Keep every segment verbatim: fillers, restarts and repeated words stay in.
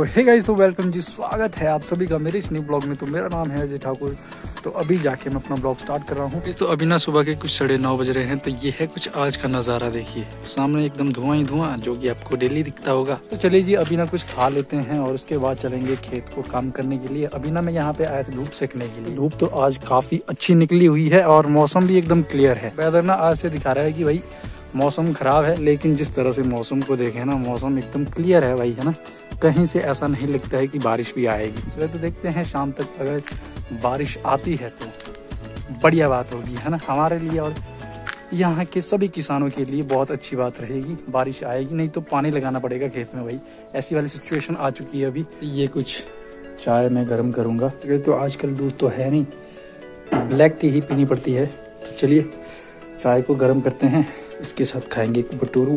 तो hey guys, तो welcome जी, स्वागत है आप सभी का मेरे इस न्यू ब्लॉग में। तो मेरा नाम है अजय ठाकुर। तो अभी जाके मैं अपना ब्लॉग स्टार्ट कर रहा हूँ। तो अभी ना सुबह के कुछ साढ़े नौ बज रहे हैं। तो ये है कुछ आज का नज़ारा, देखिए सामने एकदम धुआं ही धुआं, जो कि आपको डेली दिखता होगा। तो चलिए जी, अभी ना कुछ खा लेते हैं और उसके बाद चलेंगे खेत को काम करने के लिए। अभी ना मैं यहाँ पे आया था धूप सेकने के लिए। धूप तो आज काफी अच्छी निकली हुई है और मौसम भी एकदम क्लियर है। वेदर ना आज से दिखा रहा है कि भाई मौसम खराब है, लेकिन जिस तरह से मौसम को देखें ना, मौसम एकदम क्लियर है भाई, है ना। कहीं से ऐसा नहीं लगता है कि बारिश भी आएगी। सुबह तो देखते हैं शाम तक अगर बारिश आती है तो बढ़िया बात होगी, है ना, हमारे लिए और यहाँ के सभी किसानों के लिए बहुत अच्छी बात रहेगी। बारिश आएगी, नहीं तो पानी लगाना पड़ेगा खेत में भाई। ऐसी वाली सिचुएशन आ चुकी है अभी। ये कुछ चाय मैं गर्म करूँगा, तो आजकल दूध तो है नहीं, ब्लैक टी ही पीनी पड़ती है। तो चलिए चाय को गर्म करते हैं, इसके साथ खाएंगे एक भटूरू।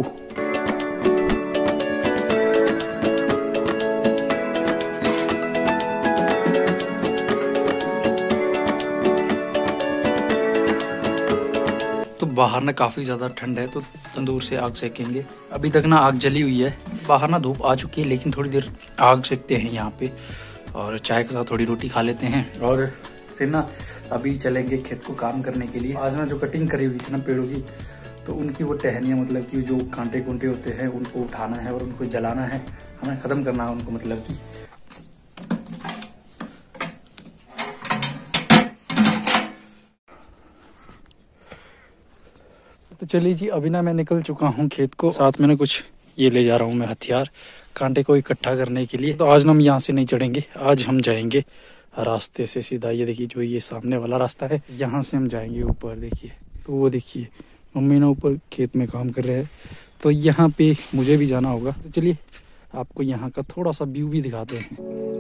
तो बाहर ना काफी ज्यादा ठंड है, तो तंदूर से आग सेकेंगे। अभी तक ना आग जली हुई है, बाहर ना धूप आ चुकी है, लेकिन थोड़ी देर आग सेकते हैं यहाँ पे और चाय के साथ थोड़ी रोटी खा लेते हैं। और फिर ना अभी चलेंगे खेत को काम करने के लिए। आज ना जो कटिंग करी हुई थी ना पेड़ों की, तो उनकी वो टहनियाँ, मतलब कि जो कांटे कुंटे होते हैं, उनको उठाना है और उनको जलाना है, हमें ख़त्म करना है उनको, मतलब कि। तो चलिए जी, अभी ना मैं निकल चुका हूँ खेत को। साथ में ना कुछ ये ले जा रहा हूँ मैं हथियार, कांटे को इकट्ठा करने के लिए। तो आज ना हम यहाँ से नहीं चढ़ेंगे, आज हम जाएंगे रास्ते से सीधा। ये देखिए, जो ये सामने वाला रास्ता है, यहाँ से हम जाएंगे ऊपर। देखिए, तो वो देखिए मम्मी ना ऊपर खेत में काम कर रहे हैं, तो यहाँ पे मुझे भी जाना होगा। तो चलिए आपको यहाँ का थोड़ा सा व्यू भी दिखाते हैं।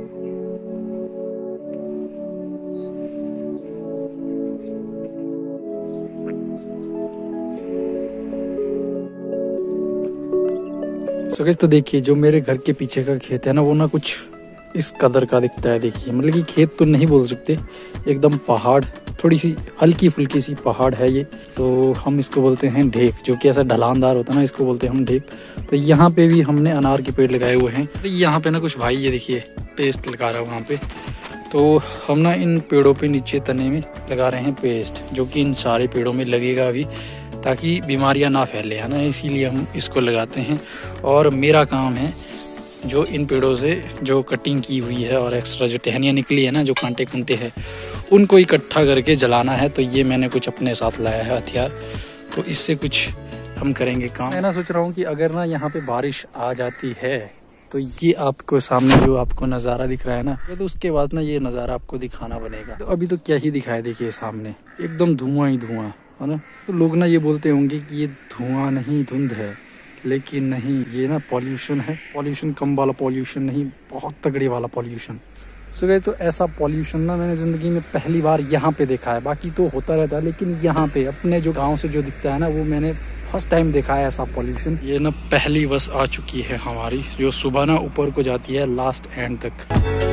so guys, तो देखिए जो मेरे घर के पीछे का खेत है ना, वो ना कुछ इस कदर का दिखता है। देखिए, मतलब कि खेत तो नहीं बोल सकते, एकदम पहाड़, थोड़ी सी हल्की फुल्की सी पहाड़ है ये। तो हम इसको बोलते हैं ढेक, जो कि ऐसा ढलानदार होता है ना, इसको बोलते हैं हम ढेक। तो यहाँ पे भी हमने अनार के पेड़ लगाए हुए हैं। तो यहाँ पे ना कुछ भाई, ये देखिए पेस्ट लगा रहा है वहाँ पे। तो हम ना इन पेड़ों पे नीचे तने में लगा रहे हैं पेस्ट, जो कि इन सारे पेड़ों में लगेगा अभी, ताकि बीमारियाँ ना फैले, है ना, इसीलिए हम इसको लगाते हैं। और मेरा काम है जो इन पेड़ों से जो कटिंग की हुई है और एक्स्ट्रा जो टहनियाँ निकली है ना, जो कांटे कुंटे हैं, उनको इकट्ठा करके जलाना है। तो ये मैंने कुछ अपने साथ लाया है हथियार, तो इससे कुछ हम करेंगे काम। मैं ना सोच रहा हूँ कि अगर ना यहाँ पे बारिश आ जाती है, तो ये आपको सामने जो आपको नज़ारा दिख रहा है ना, तो उसके बाद ना ये नज़ारा आपको दिखाना बनेगा। तो अभी तो क्या ही दिखाया, देखिए सामने एकदम धुआं ही धुआं, है ना। तो लोग ना ये बोलते होंगे कि ये धुआं नहीं धुंध है, लेकिन नहीं, ये ना पॉल्यूशन है। पॉल्यूशन कम वाला पॉल्यूशन नहीं, बहुत तगड़े वाला पॉल्यूशन। सो गए, तो ऐसा पॉल्यूशन ना मैंने ज़िंदगी में पहली बार यहाँ पे देखा है। बाकी तो होता रहता है, लेकिन यहाँ पे अपने जो गांव से जो दिखता है ना, वो मैंने फर्स्ट टाइम देखा है ऐसा पॉल्यूशन। ये ना पहली बस आ चुकी है हमारी, जो सुबह ना ऊपर को जाती है लास्ट एंड तक।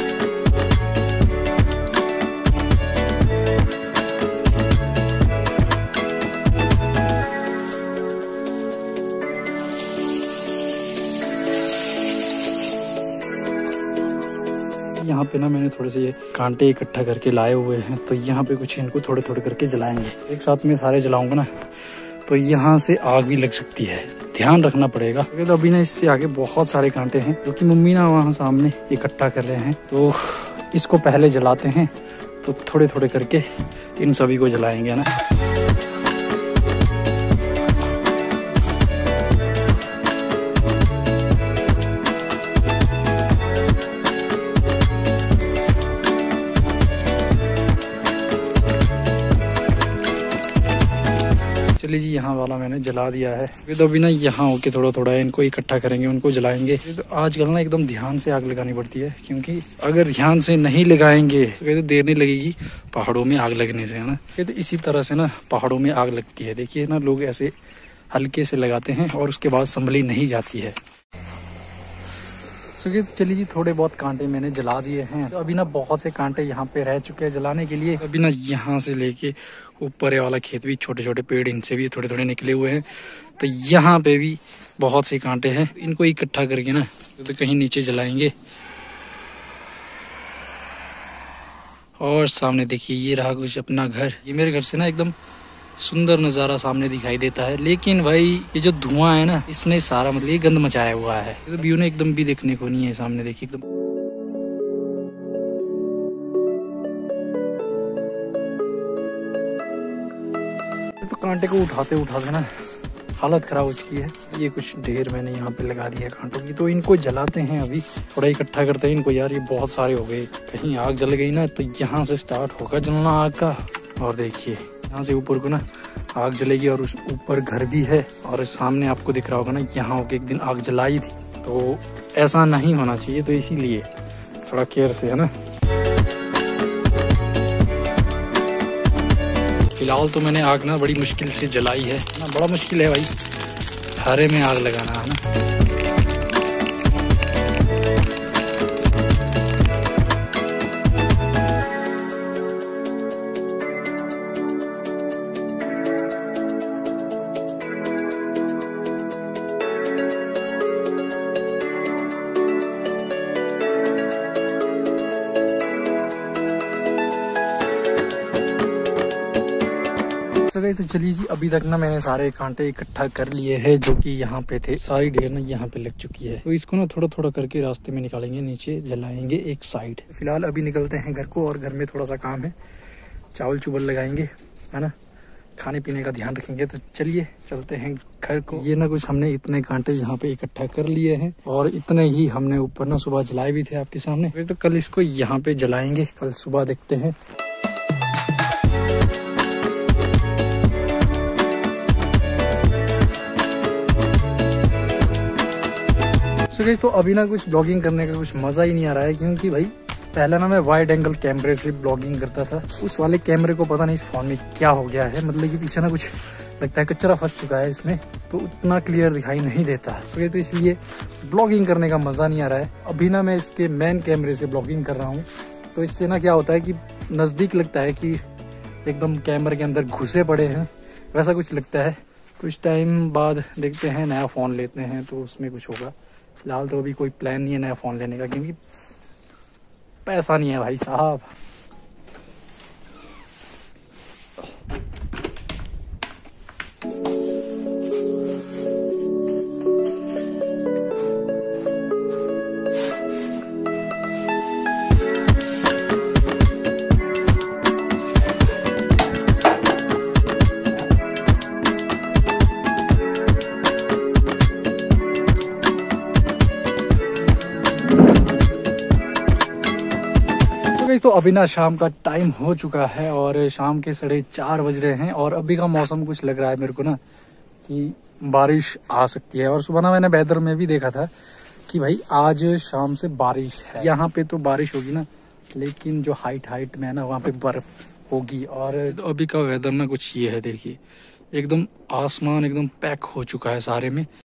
यहाँ पे ना मैंने थोड़े से ये कांटे इकट्ठा करके लाए हुए हैं, तो यहाँ पे कुछ इनको थोड़े थोड़े करके जलाएंगे। एक साथ में सारे जलाऊंगा ना, तो यहाँ से आग भी लग सकती है, ध्यान रखना पड़ेगा। तो अभी ना इससे आगे बहुत सारे कांटे हैं, जो कि मम्मी ना वहाँ सामने इकट्ठा कर रहे हैं। तो इसको पहले जलाते हैं, तो थोड़े थोड़े करके इन सभी को जलाएंगे ना। चलिए जी, यहाँ वाला मैंने जला दिया है। तो अभी ना यहाँ होके थोड़ा थोड़ा इनको इकट्ठा करेंगे, उनको जलाएंगे। तो आजकल ना एकदम ध्यान से आग लगानी पड़ती है, क्योंकि अगर ध्यान से नहीं लगाएंगे तो देर नहीं लगेगी पहाड़ों में आग लगने से, है ना। तो इसी तरह से ना पहाड़ों में आग लगती है। देखिए ना, लोग ऐसे हल्के से लगाते हैं और उसके बाद संभली नहीं जाती है। सो तो चलिए जी, थोड़े बहुत कांटे मैंने जला दिए हैं। तो अभी ना बहुत से कांटे यहाँ पे रह चुके हैं जलाने के लिए। अभी ना यहाँ से लेके ऊपर वाला खेत भी छोटे छोटे पेड़ इनसे भी थोड़े थोड़े निकले हुए हैं। तो यहाँ पे भी बहुत से कांटे हैं, इनको इकट्ठा करके ना तो कहीं नीचे जलाएंगे। और सामने देखिए ये रहा कुछ अपना घर। ये मेरे घर से ना एकदम सुंदर नज़ारा सामने दिखाई देता है। लेकिन भाई ये जो धुआं है ना, इसने सारा मतलब ये गंद मचाया हुआ है। ये तो व्यू ने एकदम भी देखने को नहीं है। सामने देखिए एकदम तो कांटे को उठाते उठाते ना हालत खराब हो चुकी है। ये कुछ ढेर मैंने यहाँ पे लगा दिया कांटों की, तो इनको जलाते हैं। अभी थोड़ा इकट्ठा करते हैं इनको। यार ये बहुत सारे हो गए, कहीं आग जल गई ना तो यहाँ से स्टार्ट होगा जलना आग का। और देखिए यहाँ से ऊपर को ना आग जलेगी और उस ऊपर घर भी है। और सामने आपको दिख रहा होगा ना, यहाँ होके एक दिन आग जलाई थी। तो ऐसा नहीं होना चाहिए, तो इसीलिए थोड़ा केयर से है ना। फिलहाल तो मैंने आग ना बड़ी मुश्किल से जलाई है ना। बड़ा मुश्किल है भाई हरे में आग लगाना, है ना। तो चलिए जी, अभी तक ना मैंने सारे कांटे इकट्ठा कर लिए हैं जो कि यहाँ पे थे। सारी ढेर ना यहाँ पे लग चुकी है। तो इसको ना थोड़ा थोड़ा करके रास्ते में निकालेंगे, नीचे जलाएंगे एक साइड। फिलहाल अभी निकलते हैं घर को, और घर में थोड़ा सा काम है। चावल चुवल लगाएंगे, है ना, खाने पीने का ध्यान रखेंगे। तो चलिए चलते हैं घर को। ये ना कुछ हमने इतने कांटे यहाँ पे इकट्ठा कर लिए हैं, और इतने ही हमने ऊपर ना सुबह जलाए भी थे आपके सामने। तो कल इसको यहाँ पे जलाएंगे, कल सुबह देखते हैं। तो अभी ना कुछ ब्लॉगिंग करने का कुछ मजा ही नहीं आ रहा है, क्योंकि भाई पहले ना मैं वाइड एंगल कैमरे से ब्लॉगिंग करता था। उस वाले कैमरे को पता नहीं इस फोन में क्या हो गया है, मतलब कि पीछे ना कुछ लगता है कचरा फंस चुका है इसमें, तो उतना क्लियर दिखाई नहीं देता है। तो इसलिए ब्लॉगिंग करने का मजा नहीं आ रहा है। अभी ना मैं इसके मेन कैमरे से ब्लॉगिंग कर रहा हूँ, तो इससे ना क्या होता है कि नज़दीक लगता है कि एकदम कैमरे के अंदर घुसे पड़े हैं, वैसा कुछ लगता है। कुछ टाइम बाद देखते हैं, नया फ़ोन लेते हैं तो उसमें कुछ होगा। फिलहाल तो अभी कोई प्लान नहीं है नया फ़ोन लेने का, क्योंकि पैसा नहीं है भाई साहब। तो अभी ना शाम का टाइम हो चुका है, और शाम के साढ़े चार बज रहे हैं। और अभी का मौसम कुछ लग रहा है मेरे को ना कि बारिश आ सकती है। और सुबह ना मैंने वेदर में भी देखा था कि भाई आज शाम से बारिश है। यहाँ पे तो बारिश होगी ना, लेकिन जो हाइट हाइट में है ना वहाँ पे बर्फ होगी। और तो अभी का वेदर ना कुछ ये है, देखिए एकदम आसमान एकदम पैक हो चुका है सारे में।